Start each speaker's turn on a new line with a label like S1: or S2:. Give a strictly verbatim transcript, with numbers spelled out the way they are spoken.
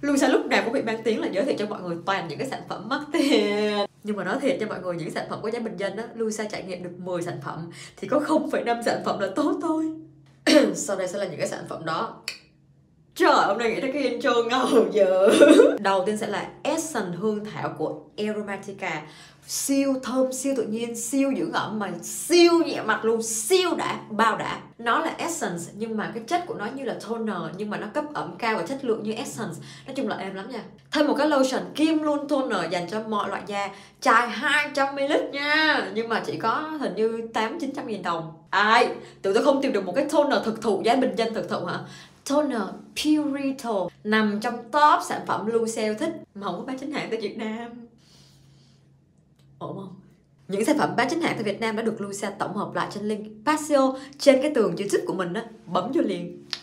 S1: Luisa lúc nào cũng bị mang tiếng là giới thiệu cho mọi người toàn những cái sản phẩm mắc tiền. Nhưng mà nói thiệt cho mọi người, những sản phẩm có giá bình dân á, Luisa trải nghiệm được mười sản phẩm thì có không phẩy năm sản phẩm là tốt thôi. Sau đây sẽ là những cái sản phẩm đó. Trời, hôm nay nghĩ tới cái intro ngầu dữ. Đầu tiên sẽ là Essence hương thảo của Aromatica. Siêu thơm, siêu tự nhiên, siêu dưỡng ẩm mà siêu nhẹ mặt luôn, siêu đã, bao đã. Nó là Essence nhưng mà cái chất của nó như là toner, nhưng mà nó cấp ẩm cao và chất lượng như Essence. Nói chung là êm lắm nha. Thêm một cái lotion kim luôn toner dành cho mọi loại da, chai hai trăm mi li lít nha, nhưng mà chỉ có hình như tám chín trăm nghìn đồng. Ai, tụi tôi không tìm được một cái toner thực thụ giá bình dân thực thụ hả? Toner Purito nằm trong top sản phẩm Lucell thích mà không có bán chính hãng tại Việt Nam. Ổn không? Những sản phẩm bán chính hãng tại Việt Nam đã được Lucell tổng hợp lại trên link Pasio trên cái tường YouTube của mình á, bấm vô liền.